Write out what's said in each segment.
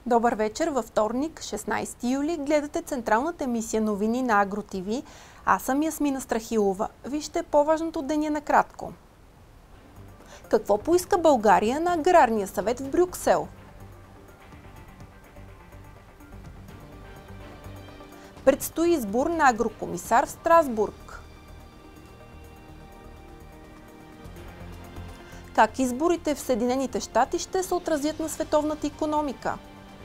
Добър вечер, във вторник, 16 юли, гледате централната емисия новини на Агро ТВ. Аз съм Ясмина Страхилова. Вижте по-важното деня накратко. Какво поиска България на Аграрния съвет в Брюксел? Предстои избор на агрокомисар в Страсбург. Как изборите в Съединените щати ще се отразят на световната икономика?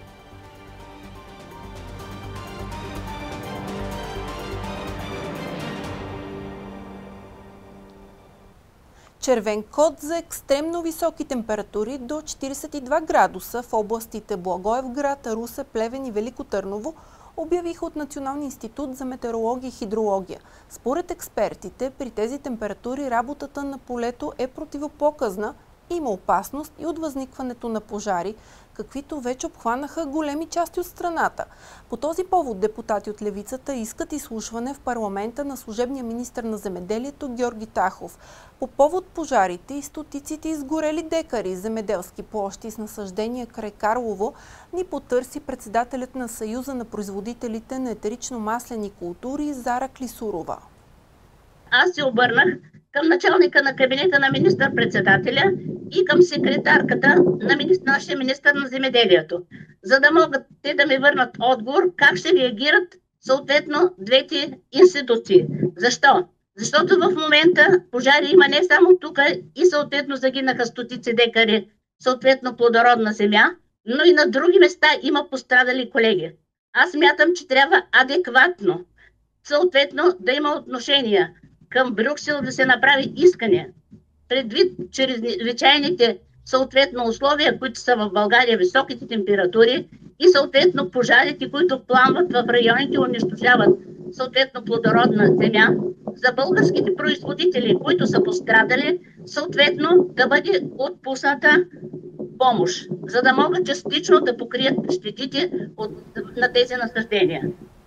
Червен код за екстремно високи температури до 42 градуса в областите Благоевград, Русе, Плевен и Велико Търново обявиха от Националния институт за метеорология и хидрология. Според експертите, при тези температури работата на полето е противопоказна. Има опасност и от възникването на пожари, каквито вече обхванаха големи части от страната. По този повод депутати от левицата искат изслушване в парламента на служебния министър на земеделието Георги Тахов. По повод пожарите и стотиците изгорели декари земеделски площи с насаждения край Карлово ни потърси председателят на Съюза на производителите на етерично-маслени култури Зара Клисурова. Аз се обърнах към началника на кабинета на министър-председателя и към секретарката на нашия министър на земеделието, за да могат те да ми върнат отговор как ще реагират съответно двете институции. Защо? Защото в момента пожари има не само тук и съответно загинаха стотици декари, съответно плодородна земя, но и на други места има пострадали колеги. Аз смятам, че трябва адекватно съответно да има отношения към Брюксел, да се направи искане, предвид чрезвичайните съответно условия, които са в България, високите температури и съответно пожарите, които пламват в районите, унищожават съответно плодородна земя, за българските производители, които са пострадали, съответно да бъде отпусната помощ, за да могат частично да покрият щетите на тези насаждения.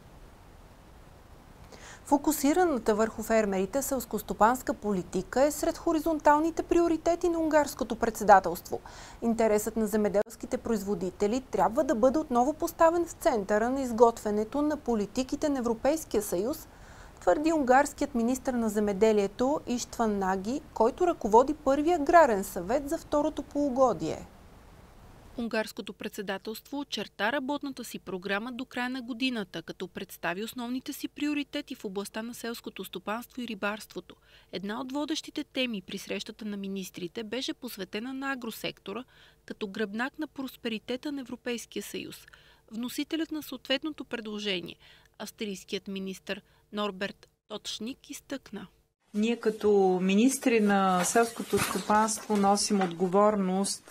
Фокусираната върху фермерите селскостопанска политика е сред хоризонталните приоритети на унгарското председателство. Интересът на земеделските производители трябва да бъде отново поставен в центъра на изготвянето на политиките на Европейския съюз, твърди унгарският министър на земеделието Иштван Наги, който ръководи първия аграрен съвет за второто полугодие. Унгарското председателство очерта работната си програма до края на годината, като представи основните си приоритети в областта на селското стопанство и рибарството. Една от водещите теми при срещата на министрите беше посветена на агросектора, като гръбнак на просперитета на Европейския съюз. Вносителят на съответното предложение, австрийският министър Норберт Точник, изтъкна: Ние като министри на селското стопанство носим отговорност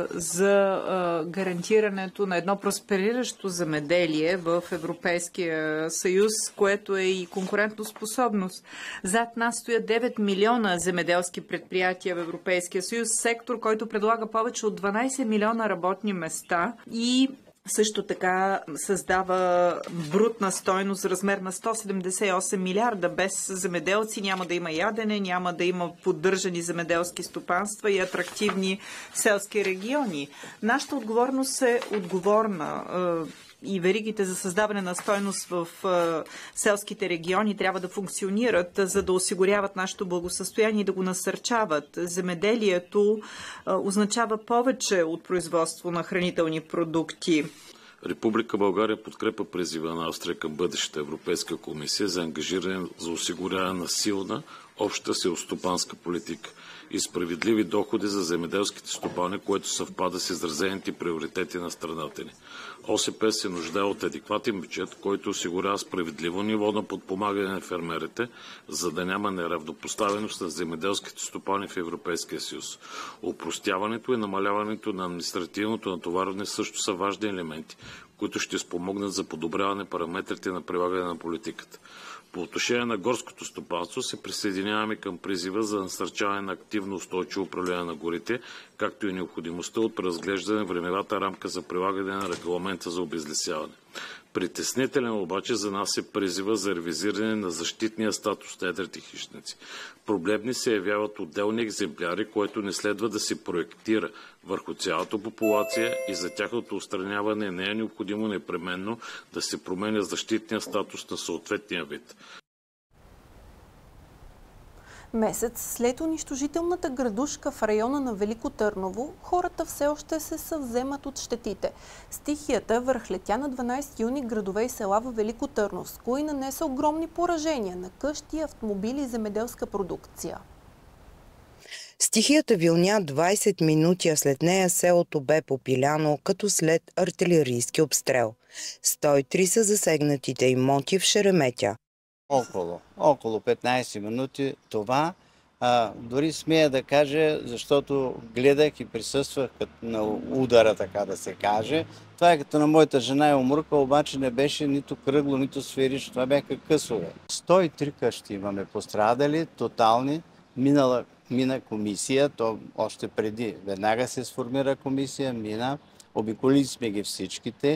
за гарантирането на едно проспериращо земеделие в Европейския съюз, което е и конкурентоспособност. Зад нас стоят 9 милиона земеделски предприятия в Европейския съюз, сектор, който предлага повече от 12 милиона работни места и също така създава брутна стойност в размер на 178 милиарда. Без земеделци няма да има ядене, няма да има поддържани земеделски стопанства и атрактивни селски региони. Нашата отговорност е отговорна и веригите за създаване на стойност в селските региони трябва да функционират, за да осигуряват нашето благосъстояние и да го насърчават. Земеделието означава повече от производство на хранителни продукти. Република България подкрепа призива на Австрия към бъдещата Европейска комисия за ангажиране за осигуряване на силна обща селскостопанска политика и справедливи доходи за земеделските стопани, което съвпада с изразените приоритети на страната ни. ОСП се нуждае от адекватен бюджет, който осигурява справедливо ниво на подпомагане на фермерите, за да няма неравнопоставеност на земеделските стопани в Европейския съюз. Опростяването и намаляването на административното натоварване също са важни елементи, които ще спомогнат за подобряване параметрите на прилагане на политиката. По отношение на горското стопанство се присъединяваме към призива за насърчаване на активно устойчиво управление на горите, както и необходимостта от преразглеждане на времевата рамка за прилагане на регламента за обезлесяване. Притеснителен обаче за нас е призива за ревизиране на защитния статус на едрите хищници. Проблемни се явяват отделни екземпляри, което не следва да се проектира върху цялата популация и за тяхното отстраняване не е необходимо непременно да се променя защитния статус на съответния вид. Месец след унищожителната градушка в района на Велико Търново, хората все още се съвземат от щетите. Стихията връхлетя на 12 юни градове и села във Велико Търновско и нанесе огромни поражения на къщи, автомобили и земеделска продукция. Стихията вилня 20 минути, а след нея селото бе попиляно, като след артилерийски обстрел. 103 са засегнатите имоти в Шереметя. Около 15 минути това. Дори смея да кажа, защото гледах и присъствах на удара, така да се каже. Това е като на моята жена и умрука, обаче не беше нито кръгло, нито сферично. Това бяха късове. 103 къщи имаме пострадали, тотални. Мина комисия, то още преди. Веднага се сформира комисия, обиколили сме ги всичките,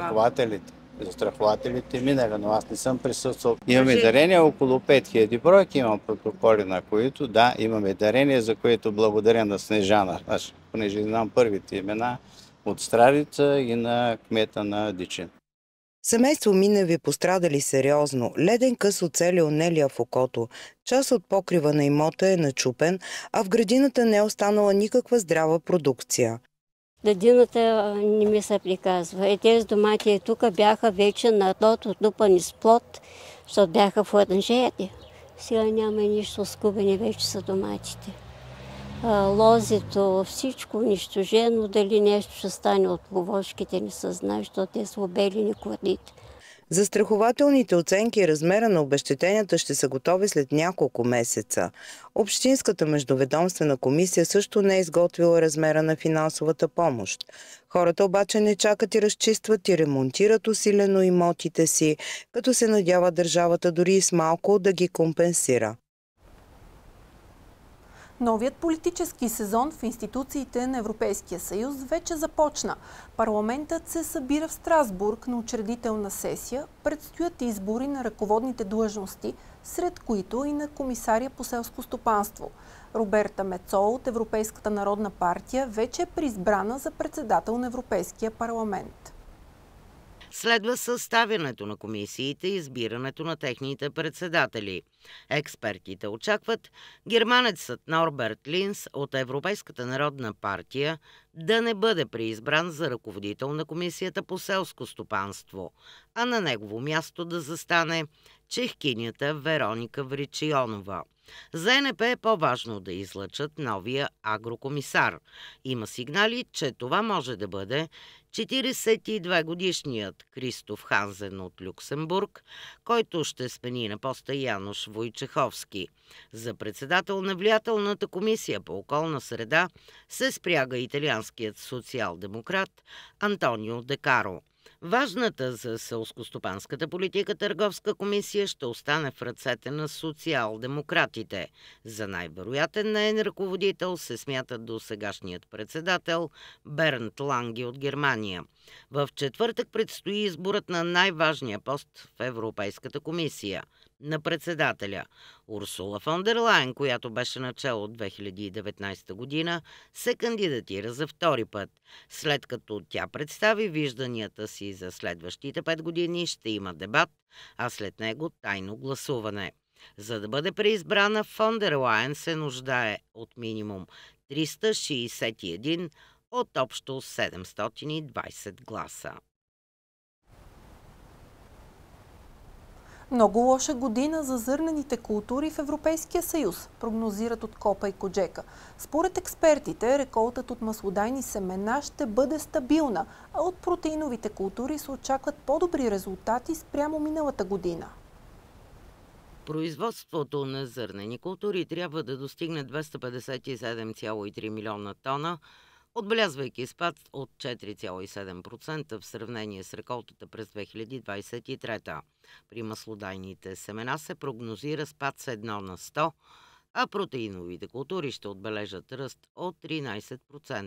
застрахователите минаха, но аз не съм присъствал. Имаме дарения около 5000 бройки, имам протоколи на които, да, имаме дарения, за които благодаря на Снежана, понеже знам първите имена от Стражица и на кмета на Дичин. Семейство Миневи пострадали сериозно. Леден къс оцелил Нелия в окото. Част от покрива на имота е начупен, а в градината не е останала никаква здрава продукция. Градината не ми се приказва. И тези домати тук бяха вече на тот отдупани с плод, защото бяха в оранжерите. Сега няма нищо скубени вече са доматите. Лозито, всичко унищожено, дали нещо ще стане от пловошките, не се знае, защото те са обелени корите. Застрахователните оценки и размера на обезщетенията ще са готови след няколко месеца. Общинската междуведомствена комисия също не е изготвила размера на финансовата помощ. Хората обаче не чакат и разчистват и ремонтират усилено имотите си, като се надява държавата дори и с малко да ги компенсира. Новият политически сезон в институциите на Европейския съюз вече започна. Парламентът се събира в Страсбург на учредителна сесия. Предстоят избори на ръководните длъжности, сред които и на комисария по селско стопанство. Роберта Мецола от Европейската народна партия вече е преизбрана за председател на Европейския парламент. Следва съставянето на комисиите и избирането на техните председатели. Експертите очакват германецът Норберт Линс от Европейската народна партия да не бъде преизбран за ръководител на комисията по селско стопанство, а на негово място да застане чехкинята Вероника Вричионова. За ЕНП е по-важно да излъчат новия агрокомисар. Има сигнали, че това може да бъде 42-годишният Кристоф Ханзен от Люксембург, който ще смени на поста Януш Войчеховски. За председател на влиятелната комисия по околна среда се спряга италианският социал-демократ Антонио Декаро. Важната за селскостопанската политика търговска комисия ще остане в ръцете на социал-демократите. За най-вероятен неин ръководител се смята досегашният председател Бернт Ланге от Германия. В четвъртък предстои изборът на най-важния пост в Европейската комисия – на председателя. Урсула фон дер Лайен, която беше начало от 2019 година, се кандидатира за втори път. След като тя представи вижданията си за следващите 5 години, ще има дебат, а след него тайно гласуване. За да бъде преизбрана, фон дер Лайен се нуждае от минимум 361 от общо 720 гласа. Много лоша година за зърнените култури в Европейския съюз, прогнозират от Копа и Коджека. Според експертите, реколтът от маслодайни семена ще бъде стабилна, а от протеиновите култури се очакват по-добри резултати спрямо миналата година. Производството на зърнени култури трябва да достигне 257,3 милиона тона, отбелязвайки спад от 4,7% в сравнение с реколтата през 2023. При маслодайните семена се прогнозира спад с 1 на 100, а протеиновите култури ще отбележат ръст от 13%.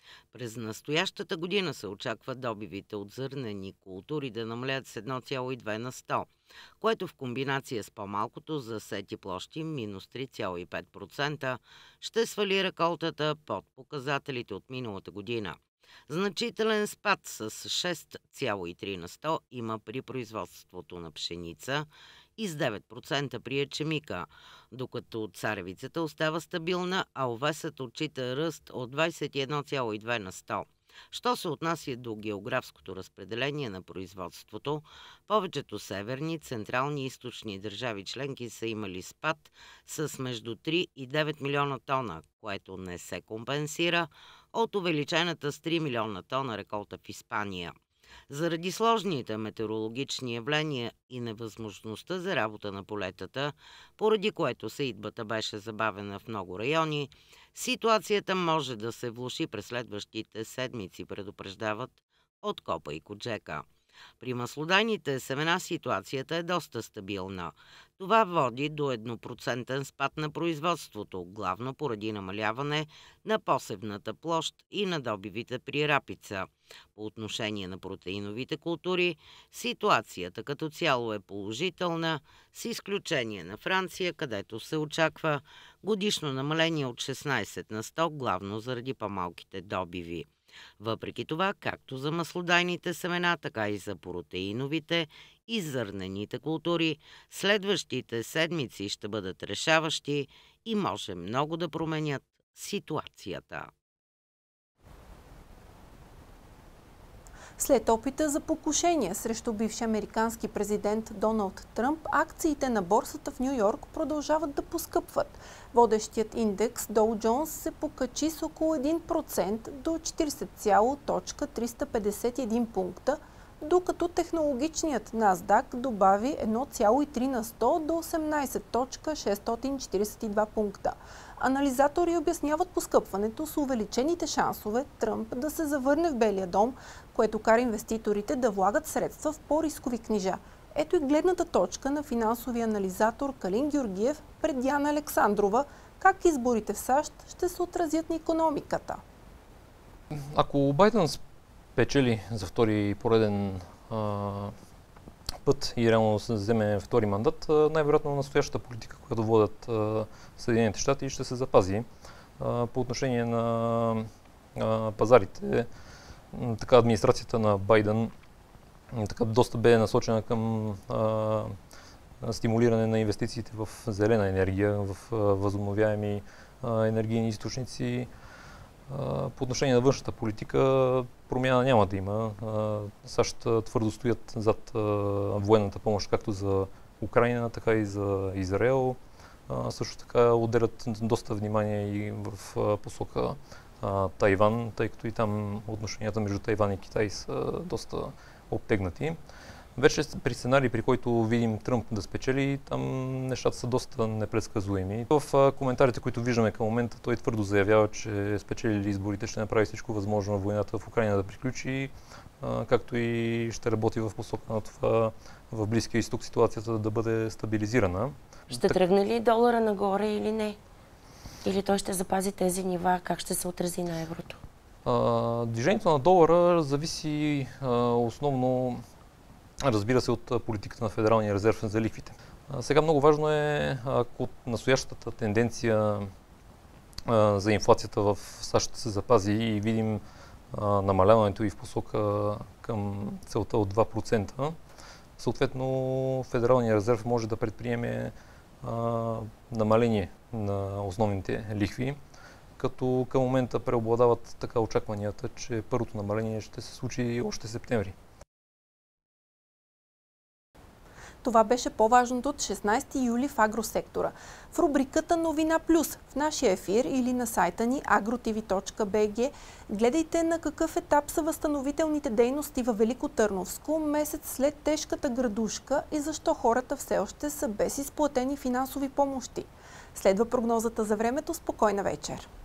През настоящата година се очаква добивите от зърнени култури да намалят с 1,2 на 100, което в комбинация с по-малкото засети площи минус 3,5% ще свали реколтата под показателите от миналата година. Значителен спад с 6,3 на 100 има при производството на пшеница и с 9% при ечемика, докато царевицата остава стабилна, а овесът отчита ръст от 21,2 на 100. Що се отнася до географското разпределение на производството, повечето северни, централни и източни държави членки са имали спад с между 3 и 9 милиона тона, което не се компенсира от увеличената с 3 милиона тона реколта в Испания. Заради сложните метеорологични явления и невъзможността за работа на полетата, поради което сеитбата беше забавена в много райони, ситуацията може да се влоши през следващите седмици, предупреждават от Копа и Коджека. При маслодайните семена ситуацията е доста стабилна. Това води до 1% спад на производството, главно поради намаляване на посевната площ и на добивите при рапица. По отношение на протеиновите култури, ситуацията като цяло е положителна, с изключение на Франция, където се очаква годишно намаление от 16 на 100, главно заради по-малките добиви. Въпреки това, както за маслодайните семена, така и за протеиновите и зърнените култури, следващите седмици ще бъдат решаващи и може много да променят ситуацията. След опита за покушение срещу бивши американски президент Доналд Тръмп, акциите на борсата в Ню Йорк продължават да поскъпват. Водещият индекс Доу Джонс се покачи с около 1% до 40,351 пункта, докато технологичният Насдак добави 1,3 на 100 до 18,642 пункта. Анализатори обясняват поскъпването с увеличените шансове Тръмп да се завърне в Белия дом, което кара инвеститорите да влагат средства в по-рискови книжа. Ето и гледната точка на финансовия анализатор Калин Георгиев пред Диана Александрова, как изборите в САЩ ще се отразят на икономиката. Ако Байден спечели за втори пореден път и реално се вземе втори мандат, най-вероятно настоящата политика, която водят Съединените щати, ще се запази. По отношение на пазарите, така администрацията на Байден така доста бе насочена към стимулиране на инвестициите в зелена енергия, в възобновяеми енергийни източници. По отношение на външната политика промяна няма да има. САЩ твърдо стоят зад военната помощ както за Украйна, така и за Израел. Също така отделят доста внимание и в посока Тайван, тъй като и там отношенията между Тайван и Китай са доста обтегнати. Вече при сценарий, при който видим Тръмп да спечели, там нещата са доста непредсказуеми. В коментарите, които виждаме към момента, той твърдо заявява, че спечелили изборите, ще направи всичко възможно войната в Украйна да приключи, както и ще работи в посока на това в Близкия изток ситуацията да бъде стабилизирана. Ще тръгне ли долара нагоре или не? Или той ще запази тези нива? Как ще се отрази на еврото? Движението на долара зависи основно, разбира се, от политиката на Федералния резерв за лихвите. Сега много важно е, ако настоящата тенденция за инфлацията в САЩ се запази и видим намаляването и в посока към целта от 2%, съответно Федералния резерв може да предприеме намаление на основните лихви, като към момента преобладават така очакванията, че първото намаление ще се случи още септември. Това беше по-важното от 16 юли в агросектора. В рубриката Новина Плюс в нашия ефир или на сайта ни agrotv.bg гледайте на какъв етап са възстановителните дейности във Велико Търновско месец след тежката градушка и защо хората все още са без изплатени финансови помощи. Следва прогнозата за времето. Спокойна вечер!